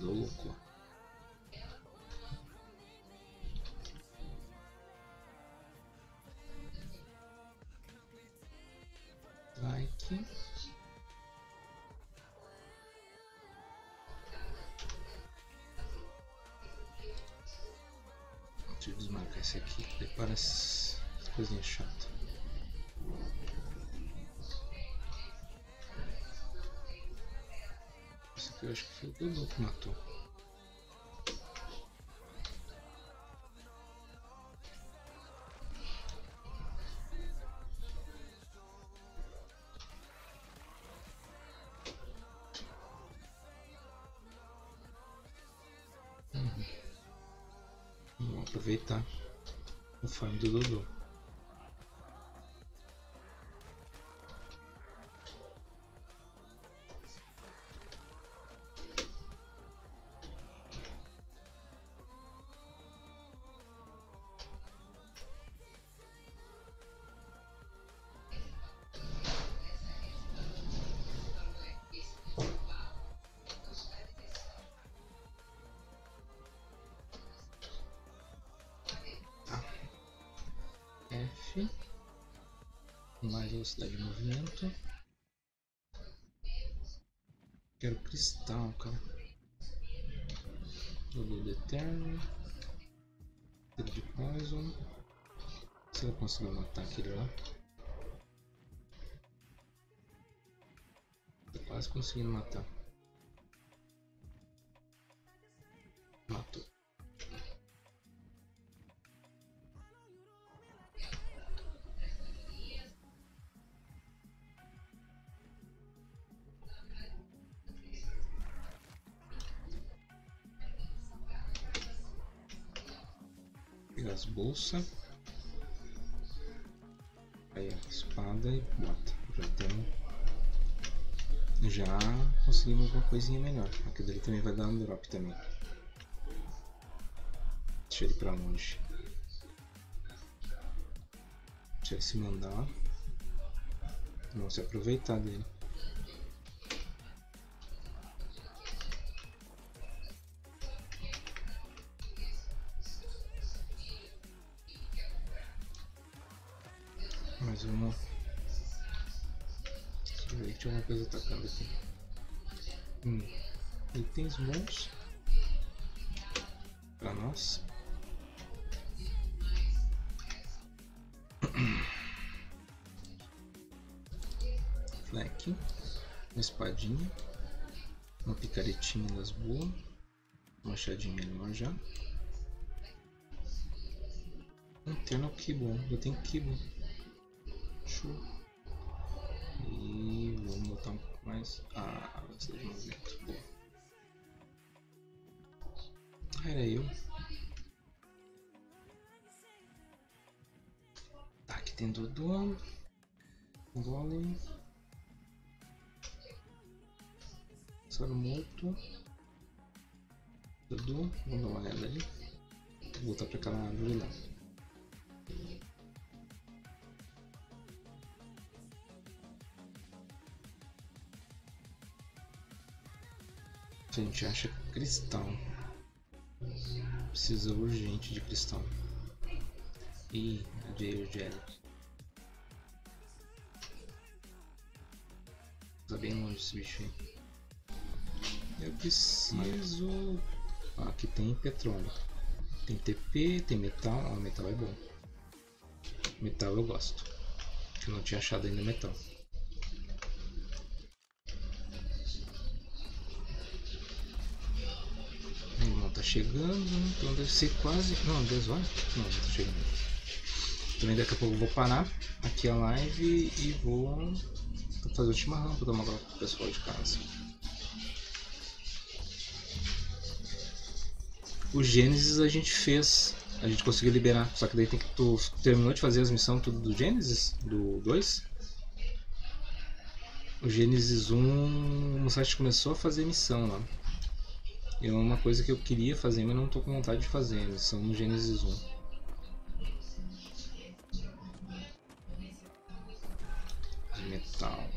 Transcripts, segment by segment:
Dodô louco. Like. Deixa eu desmarcar esse aqui. Prepara as coisinhas chatas. Esse aqui eu acho que foi o Dodô que matou. Vamos aproveitar o farm do Dodô. F, mais velocidade de movimento. Quero cristal, cara. Dodô do Eterno. Tiro de Poison. Se eu conseguir matar aquele lá. Tô quase conseguindo matar. Matou. Pegar as bolsas. Aí a espada e bota. Já temos. Já conseguimos uma coisinha melhor. Aqui dele também vai dar um drop também. Deixa ele pra longe. Deixa ele se mandar. Vamos se aproveitar dele. Mais uma. Deixa eu ver que tinha alguma coisa atacando aqui. Itens bons pra nós. Fleck, uma espadinha, uma picaretinha das boas, uma machadinha melhor já. Antena Kibo, já tem Kibo. Show. E vamos botar um pouco mais. Velocidade de movimento. Boa. Era eu. Tá, aqui tem Dodô. Golem. Soro morto. Dodô. Vamos dar uma olhada ali. Vou voltar pra aquela árvore lá. A gente acha cristal. Precisa urgente de cristal. E a Geogelic. Tá bem longe esse bicho aí. Eu preciso. Aqui tem petróleo. Tem TP, tem metal. Metal é bom. Metal eu gosto. Eu não tinha achado ainda metal. Meu irmão tá chegando, então deve ser quase. Não, 10 horas? Não, não tá chegando. Também daqui a pouco eu vou parar aqui a live e vou fazer o chimarrão pra tomar agora pro pessoal de casa. O Gênesis a gente fez, a gente conseguiu liberar, só que daí tem que tu terminou de fazer as missões tudo do Gênesis, do 2. O Gênesis 1, o site começou a fazer missão lá. É uma coisa que eu queria fazer, mas não tô com vontade de fazer, missão no Gênesis 1. Metal.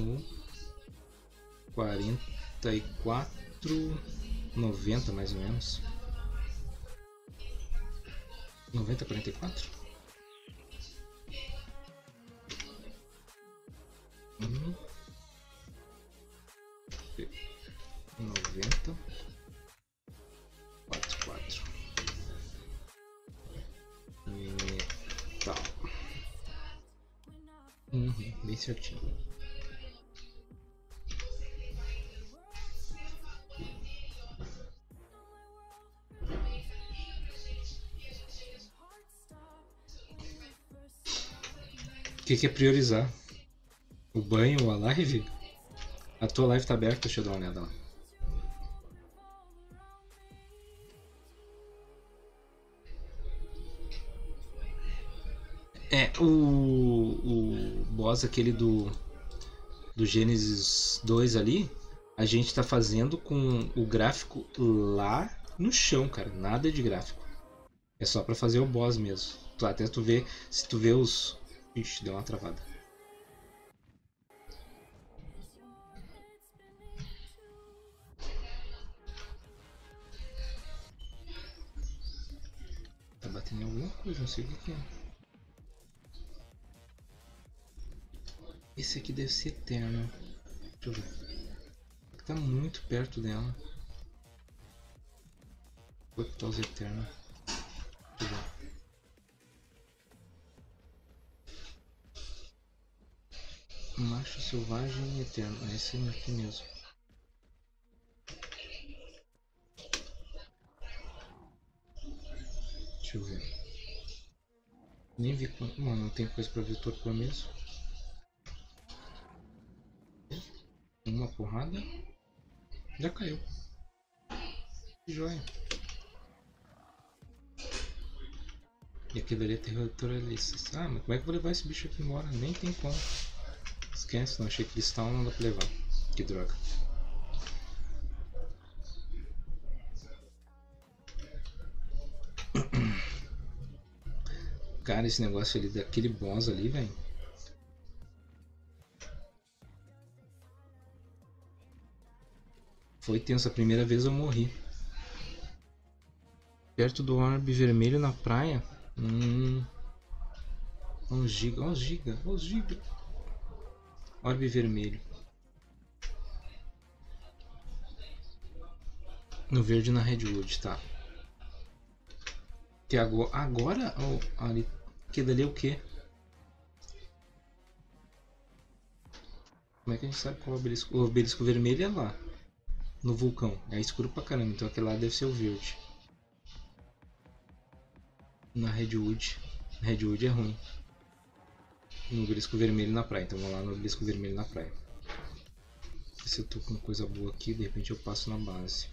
no 44,90 mais ou menos. 90,44? 90,44 metal. Bem certinho. O que é priorizar? O banho ou a live? A tua live tá aberta, deixa eu dar uma olhada lá. O boss aquele do Genesis 2 ali, a gente tá fazendo com o gráfico lá no chão, cara. Nada de gráfico. É só pra fazer o boss mesmo. Até tu ver, se tu vê os... Ixi, deu uma travada. Tá batendo em alguma coisa, não sei o que é. Esse aqui deve ser eterno. Deixa eu ver. Tá muito perto dela. Vou botar os eternos. Deixa eu ver. Macho selvagem eterno. É esse aqui mesmo. Deixa eu ver. Nem vi quanto. Mano, não tem coisa pra ver todo por mesmo. Uma porrada. Já caiu. Que joia. E aquele ali é territorialista. Ah, mas como é que eu vou levar esse bicho aqui embora? Nem tem como. Esquece, não achei cristal, não dá pra levar. Que droga. Cara, esse negócio ali daquele boss ali, velho. Foi tenso. A primeira vez eu morri. Perto do orbe vermelho na praia. Olha os giga, olha os giga, olha os giga. Orbe vermelho. No verde na Redwood, tá. Que agora ali, que dali é o que? Como é que a gente sabe qual é o obelisco? O obelisco vermelho é lá. No vulcão. É escuro pra caramba, então aquele lá deve ser o verde. Na Redwood. Na Redwood é ruim. No obelisco vermelho na praia. Então vamos lá no obelisco vermelho na praia. Se eu tô com coisa boa aqui, de repente eu passo na base.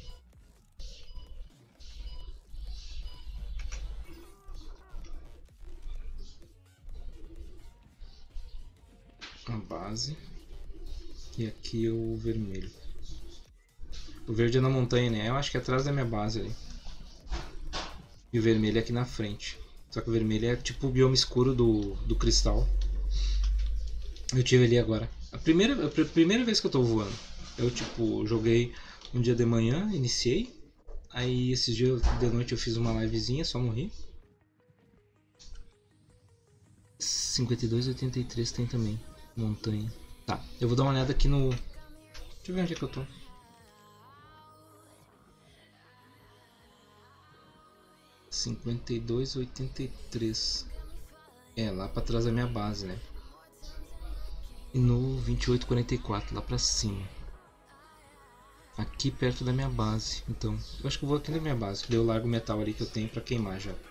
A base. E aqui é o vermelho. O verde é na montanha, né? Eu acho que é atrás da minha base ali. E o vermelho é aqui na frente. Só que o vermelho é tipo o bioma escuro do cristal. Eu tive ali agora. A primeira vez que eu tô voando. Eu tipo, joguei um dia de manhã, iniciei. Aí esses dias de noite eu fiz uma livezinha, só morri. 52,83 tem também. Montanha. Tá, eu vou dar uma olhada aqui no... Deixa eu ver onde é que eu tô. (52,83) É, lá pra trás da minha base, né? E no 28,44, lá pra cima. Aqui perto da minha base. Então, eu acho que eu vou aqui na minha base. Daí eu largo o metal ali que eu tenho pra queimar já.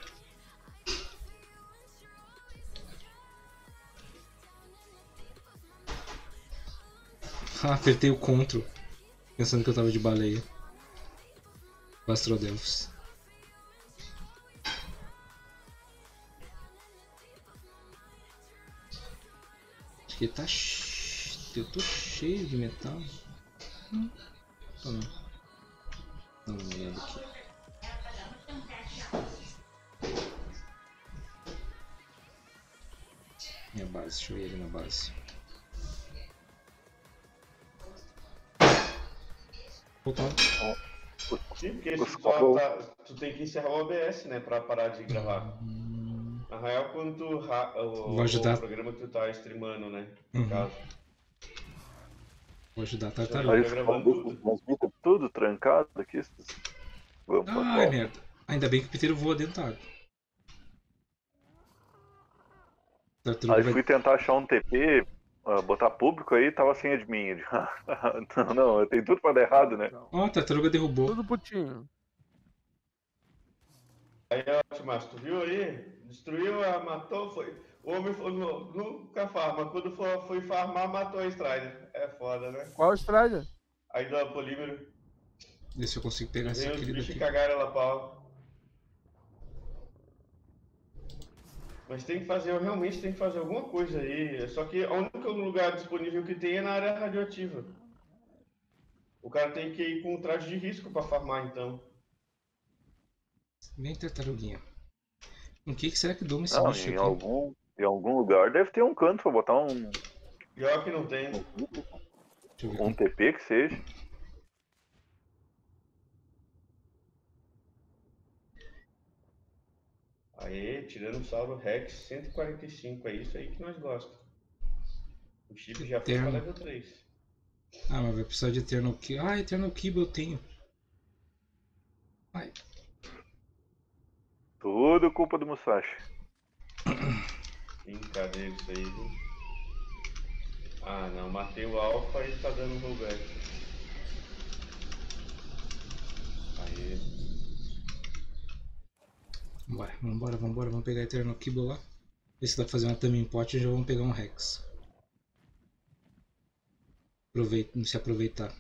Ah, apertei o CTRL. Pensando que eu tava de baleia. O Astrodelphos. Acho que tá... Eu tô cheio de metal. Tô não. Dá uma olhada aqui. Minha base, deixa eu ir ali na base. Voltando. Sim, porque Os tu, cobos- tu tem que encerrar o OBS, né, pra parar de gravar. Na real, quando tu Vou ajudar. o programa que tu tá streamando, né, Uhum. no caso. Vou ajudar a Aí tartaruga. Tá gravando tudo. Mas fica tudo trancado aqui. Vamos pra Ai, cá. merda. Ainda bem que o piteiro voa dentro da água. A tartaruga Aí vai... fui tentar achar um TP, botar público aí, tava sem admin. Não, tem tudo pra dar errado, né? Ó, a tartaruga derrubou. Tudo putinho. Aí, ó, Márcio, tu viu aí? Destruiu, matou, foi. O homem foi, nunca farma. Quando foi farmar, matou a Strider. É foda, né? Qual Strider? Aí do polímero. Vê se eu consigo pegar essa Veio os querida bichos aqui. e cagaram ela pau. Mas tem que fazer, eu realmente tenho que fazer alguma coisa aí. Só que o único lugar disponível que tem é na área radioativa. O cara tem que ir com um traje de risco pra farmar, então. Vem, tartaruguinha. O que será que doma esse Não, bicho em aqui? algum lugar deve ter um canto pra botar Pior que não tem. Deixa eu ver um como... TP que seja. Aê, Tiranossauro Rex 145, é isso aí que nós gostamos. O chip já foi pra Eterno. level 3. Ah, mas vai precisar de Eternal Kibble. Ah, Eternal Kibble eu tenho. Ai. Tudo culpa do Musashi. Brincadeira isso aí, viu? Ah não, matei o Alpha e tá dando rollback. Aê. Vambora. Vamos pegar Eternal Kibble lá. Ver se dá pra fazer uma Taming Pot e já vamos pegar um Rex. Se aproveitar.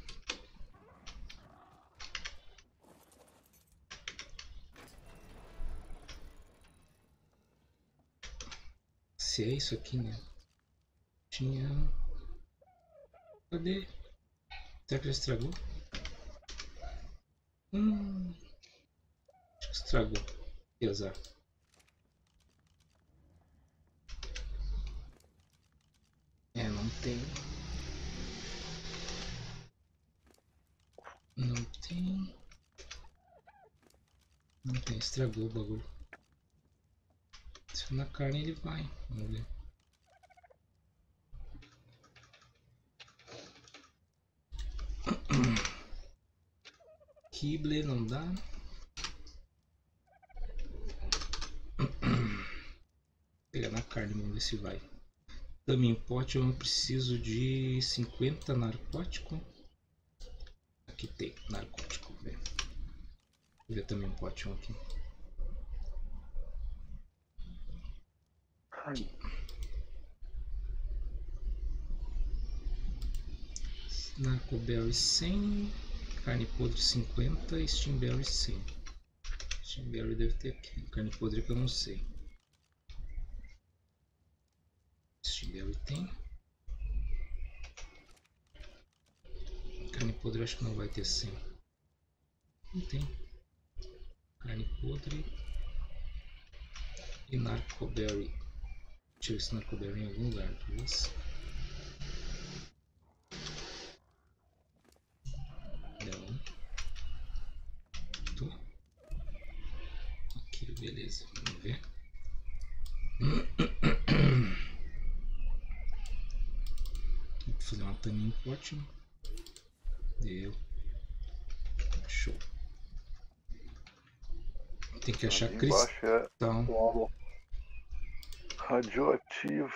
Se é isso aqui, né? Tinha... Cadê? Será que já estragou? Acho que estragou. Que azar. É, não tem. Não tem, estragou o bagulho. Se for na carne ele vai. Vamos ver. Kibble não dá. Pegar na carne, vamos ver se vai. Também pote eu preciso de 50 narcótico. Aqui tem narcótico, velho. Vou ver também pote aqui. Narcoberry 100, carne podre 50 e Steamberry 100. Steamberry deve ter aqui, carne podre que eu não sei. Steamberry tem. Carne podre acho que não vai ter 100. Não tem. Carne podre e Narcoberry. Deixa eu ver esse Narcoberry em algum lugar, talvez. Não. Tô. Aqui, beleza. Vamos ver. Vou fazer uma Taming Pot. Deu. Show. Tem que achar cristal. Radioativo.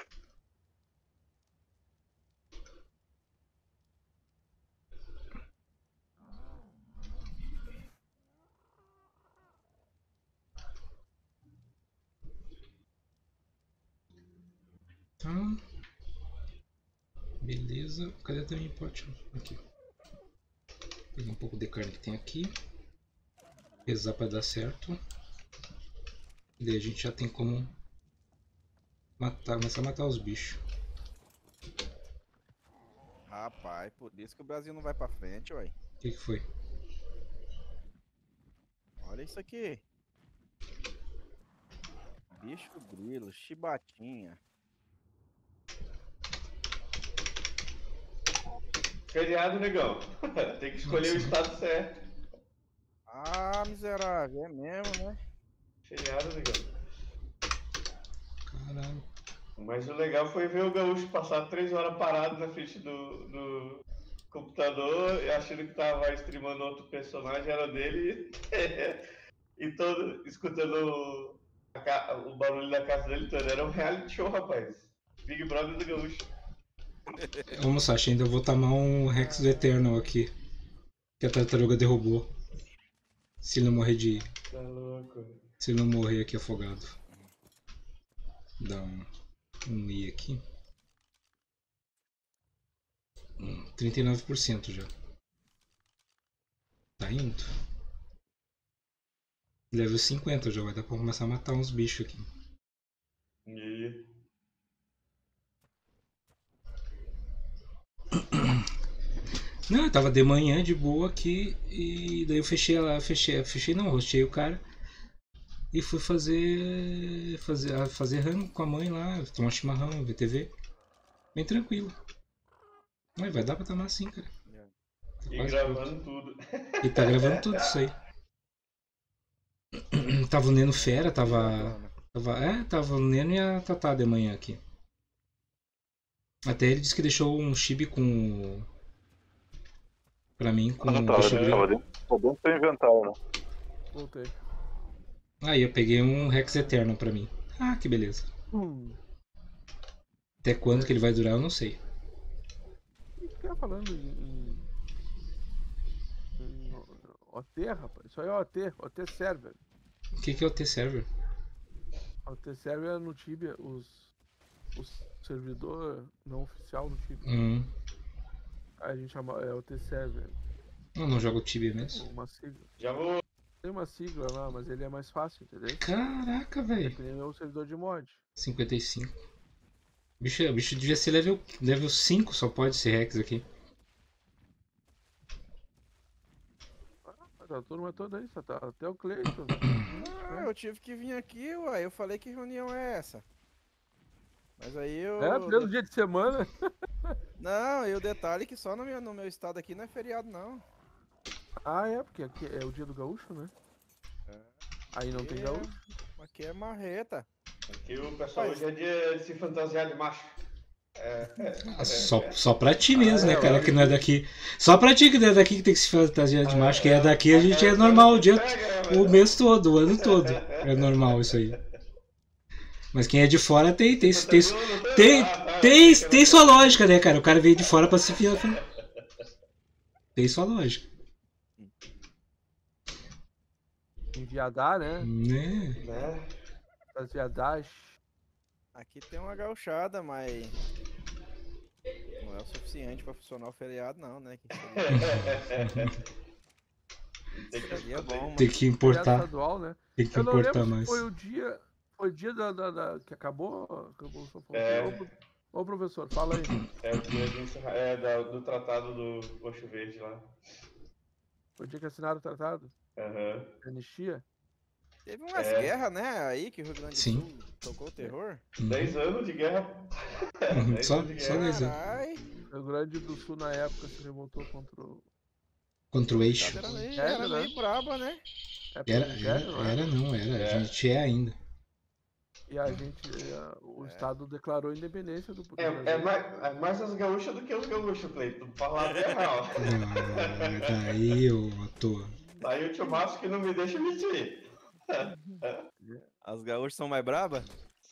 Tá. Beleza. Cadê a Taming Pot? Aqui. Pegar um pouco de carne que tem aqui. Pesar para dar certo. E daí a gente já tem como começar a matar os bichos. Rapaz, por isso que o Brasil não vai pra frente, ué. O que foi? Olha isso aqui. Bicho grilo, chibatinha. Feriado, negão. Tem que escolher o estado certo. Ah, miserável, é mesmo, né? Feriado, negão. Caralho. Mas o legal foi ver o Gaúcho passar 3 horas parado na frente do computador, achando que tava streamando outro personagem, era dele, e todo escutando o barulho da casa dele todo. Era um reality show, rapaz. Big Brother do Gaúcho. Vamos, Sasha, ainda vou tomar um Rex do Eternal aqui. Que a tartaruga derrubou. Se ele não morrer de. Tá louco. Se ele não morrer aqui afogado. Dá um I aqui. 39% já. Tá indo. Level 50 já vai dar pra começar a matar uns bichos aqui. E... Não, eu tava de manhã de boa aqui e daí eu fechei ela, fechei não, rostei o cara e fui fazer rango com a mãe lá, tomar chimarrão, ver TV. Bem tranquilo. Mas vai dar pra tomar assim, cara. Tá E quase gravando pronto. tudo. E tá gravando tudo isso aí. Tava o Neno fera, tava o Neno e a Tatá de manhã aqui. Até ele disse que deixou um chibi com... Pra mim, com Não o tava, bicho grego. tava dentro do seu inventário, né? Voltei. Aí eu peguei um Rex Eternal pra mim. Ah, que beleza. Até quando que ele vai durar, eu não sei. O que tá falando em OT, rapaz? Isso aí é OT Server. O que é o T-Server? OT Server é no Tibia, o servidor não oficial do Tibia. A gente chama OT Server. Eu não jogo Tibia mesmo. Uma sigla. Já vou. Tem uma sigla lá, mas ele é mais fácil, entendeu? Caraca, É velho. que nem o servidor de mod. 55. O bicho devia ser level 5, só pode ser Rex aqui. A turma toda aí, só tá até o Cleiton. Ah, eu tive que vir aqui, uai. Eu falei que reunião é essa. Mas aí eu. É, primeiro dia de semana. Não, e o detalhe é que só no meu estado aqui não é feriado, não. Ah, é, porque aqui é o dia do gaúcho, né? Aí não tem gaúcho. Aqui é marreta. Aqui o pessoal hoje é dia de se fantasiar de macho. Só pra ti mesmo, né, cara, que não é daqui. Só pra ti que não é daqui que tem que se fantasiar de macho, que é daqui a gente é normal o mês todo, o ano todo. É normal isso aí. Mas quem é de fora tem sua lógica, né, cara? O cara veio de fora pra se fiar. Tem sua lógica. Em Viadar, né? Né? As Viadares. Aqui tem uma gauchada, mas não é o suficiente pra funcionar o feriado, não, né? Seria bom, mas Tem que importar. Estadual, né? Tem que Eu não importar lembro mais. se foi o dia que acabou o São Paulo. Ô, professor, fala aí. É o dia do tratado do Oxo Verde lá. Foi o dia que assinaram o tratado? Aham. Anistia? teve umas guerras, né? Aí que o Rio Grande do Sim. Sul tocou o terror. 10 anos de guerra. Só 10 anos. Carai, O Rio Grande do Sul, na época, se revoltou Contra o eixo. era meio braba, né? A gente é ainda. E a gente, o Estado declarou a independência do É mais as gaúchas do que os gaúchos, Cleiton. Falar até real. Daí eu tô. Aí o tio Márcio que não me deixa mentir. As gaúchas são mais brabas?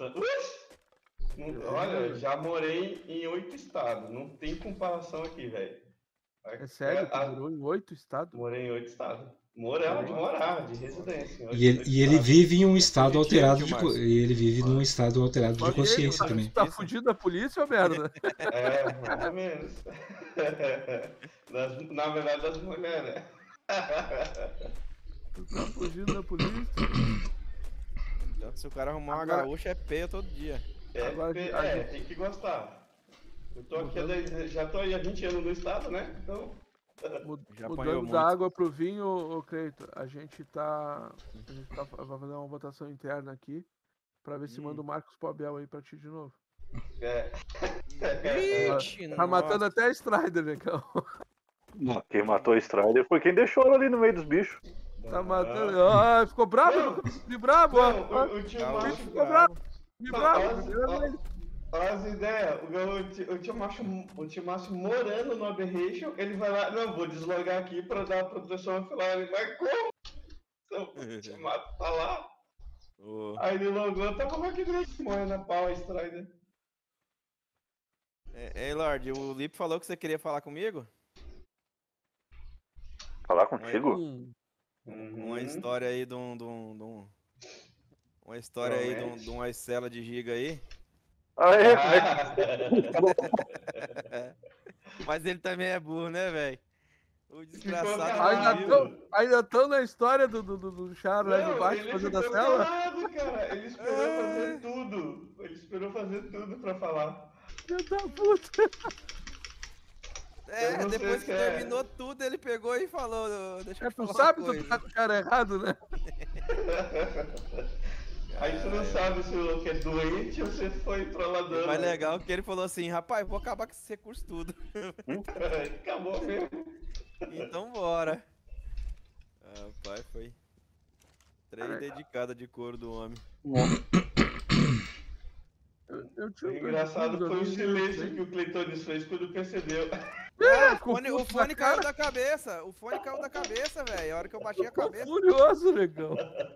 Olha, já morei em 8 estados. Não tem comparação aqui, velho. É sério? Tu morou em 8 estados? Morei em 8 estados. Morar, de residência. E ele vive em um estado alterado de num estado alterado de consciência também. Tu tá fugindo da polícia ou merda? É, mais ou menos. Na verdade, das mulheres. Tu tá fugindo da polícia? Então, se o cara arrumar uma gaúcha, é peia todo dia. Tem que gostar. Eu tô aqui já tô aí há 20 anos no estado, né? Então. Mudando da água pro vinho, ô Cleito, a gente vai fazer uma votação interna aqui pra ver se manda o Marcos Pobel aí pra ti de novo. Ixi, Tá matando até a Strider, negão. Quem matou a Strider foi quem deixou ela ali no meio dos bichos. Tá matando. Ah, ficou bravo? De brabo, ó. Não, o tio Gaúcho macho. Ficou bravo. De Não, bravo. Olha as ideias, o tio macho morando no Aberration, ele vai lá, não, vou deslogar aqui pra dar proteção offline, mas como? Então, o tio macho tá lá, aí ele logou, tava lá que morrendo a pau a Strider. Ei, Lorde, o Lipe falou que você queria falar comigo? Falar contigo? Uma história aí de uma história aí de uma cela de giga aí. Ah, é? Mas ele também é burro, né, velho? O desgraçado. calado. Ainda tão na história do Char lá Não, embaixo ele fazendo a ficou cela? calado, cara, ele esperou fazer tudo, ele esperou fazer tudo pra falar. Filho da puta. Eu não sei Depois se que é. terminou tudo, ele pegou e falou, deixa eu Tu falar sabe uma que tu coisa. tá com o cara errado, né? Aí você não sabe se o louco é doente ou se foi trollador. E mais legal que ele falou assim, rapaz, vou acabar com esse recurso tudo. Acabou mesmo. Então bora. Rapaz, foi 3 dedicadas de couro do homem. Eu tinha O engraçado coisa foi o ali, silêncio que o Cleitones fez quando percebeu. O fone caiu da cabeça. O fone caiu da cabeça, velho. A hora que eu bati a Ficou cabeça. furioso, negão.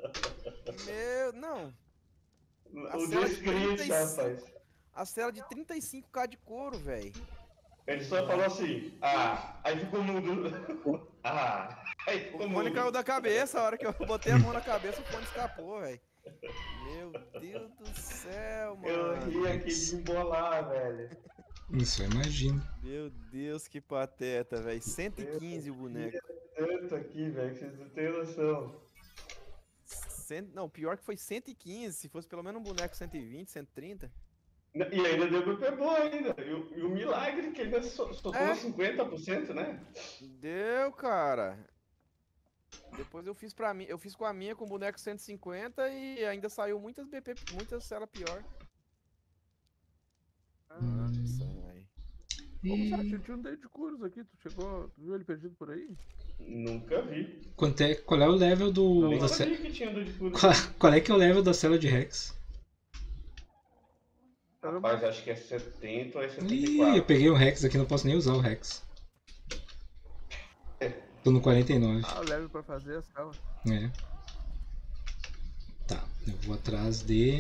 Não. O descrente, rapaz. A cela de 35k de couro, velho. Ele só falou assim, aí ficou mudo. Aí ficou O mudo. fone caiu da cabeça. A hora que eu botei a mão na cabeça, o fone escapou, velho. Meu Deus do céu, mano. Eu ri aqui de embolar, velho. Isso, eu imagino. Meu Deus, que pateta, velho. 115 o boneco. Tanto aqui, velho, que vocês não têm noção. Não, pior que foi 115. Se fosse pelo menos um boneco 120, 130. E ainda deu BP boa ainda. E o milagre que ainda soltou 50%, né? Deu, cara. Depois eu fiz pra mim, eu fiz com a minha com boneco 150 e ainda saiu muitas BP, muitas cela pior. Nossa, velho. Como você tinha um dente de curos aqui? Tu viu ele perdido por aí? Nunca vi. Qual é o level do. Nem Da sabia que tinha do de cura. qual é que é o level da cela de Rex? Rapaz, acho que é 70 ou é Ih, 74. eu peguei o Rex aqui, não posso nem usar o Rex. Tô no 49. Ah, eu levo pra fazer a cela. É. Tá, eu vou atrás de.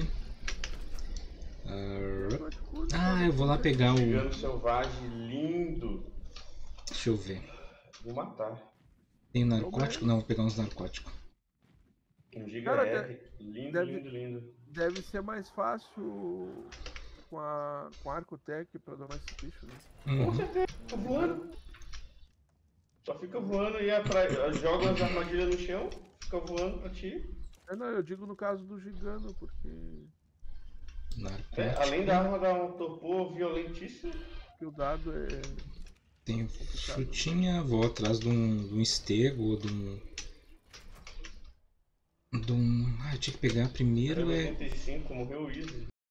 Eu vou lá pegar o. Gigante selvagem lindo. Deixa eu ver. Vou matar. Tem narcótico? Não, vou pegar uns narcóticos. Um giga Cara, R. Lindo, lindo. Deve ser mais fácil com a Arcotec pra domar esse bicho, né? Com certeza, fica voando. Só fica voando e joga as armadilhas no chão, fica voando pra ti. Não, eu digo no caso do Gigano, porque Além da arma dar um topor violentíssimo. o dado é. Tenho frutinha, vou atrás de um estego ou de um. Eu tinha que pegar primeiro. 85, morreu o Easy.